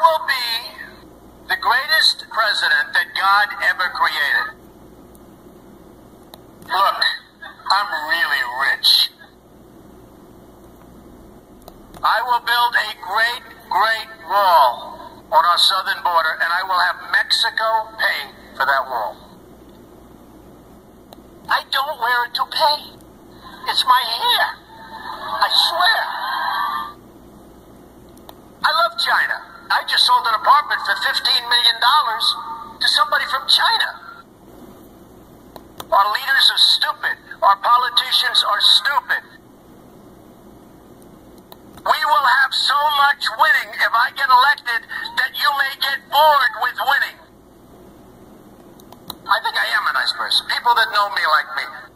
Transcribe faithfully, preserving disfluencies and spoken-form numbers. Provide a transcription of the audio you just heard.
will be the greatest president that God ever created. Look, I'm really rich. I will build a great, great wall on our southern border, and I will have Mexico pay for that wall. I don't wear a toupee. It's my hair. I swear. I love China. I just sold an apartment for fifteen million dollars to somebody from China. Our leaders are stupid. Our politicians are stupid. We will have so much winning if I get elected that you may get bored with winning. I think I am a nice person. People that know me like me.